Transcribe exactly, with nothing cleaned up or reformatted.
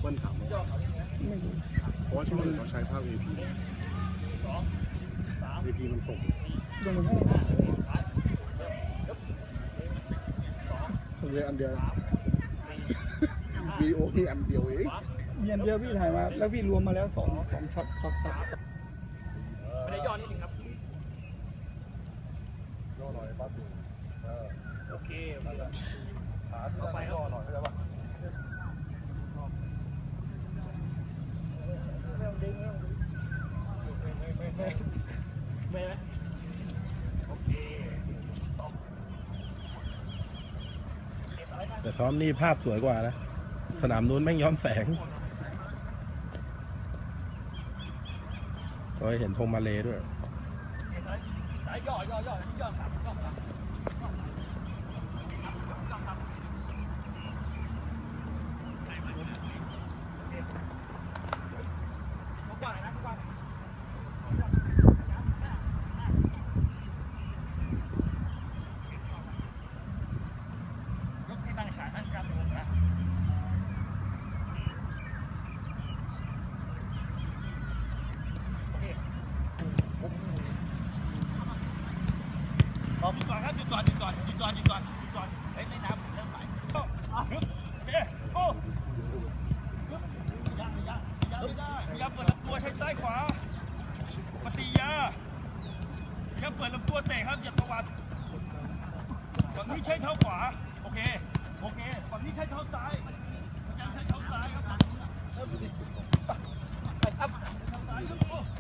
ปิ้ลถามว่าไม่รู้เพราะว่าช่วงอื่นเขาใช้ภาพ เอ พี เอ พี มันส่งส่งไปส่งเลยอันเดียววีดีโอมีอันเดียวเองมีอันเดียวพี่ถ่ายมาแล้วพี่รวมมาแล้วสองสองช็อตช็อตตัดไม่ได้ย่อนิดนึงครับย่อหน่อยปั๊บโอเคขาต่อไปย่อหน่อยได้ป่ะไม่ต้องดึงไม่ต้องดึงไม่ไม่ไม่ไม่โอเคแต่ซ้อมนี่ภาพสวยกว่านะสนามนู้นแม่งย้อนแสงก็เห็นธงมาเลด้วยย่อย่อย่อย่อครับย่อครับหยุดก่อนครับหยุดก่อนหยุดก่อนหยุดก่อนหยุดก่อนหยุดก่อนเฮ้ยไม่น้ำเริ่มไหลหยุดโอเคโอ้ยาไม่ยาไม่ยาไม่ได้พยายามเปิดลำตัวใช้ซ้ายขวาปฏิยาพยายามเปิดลำตัวเตะครับอย่าตวัดฝั่งนี้ใช้เท้าขวาโอเคโอเคฝั่งนี้ใช้เท้าซ้ายพยายามใช้เท้าซ้ายครับครับเท้าซ้ายครับ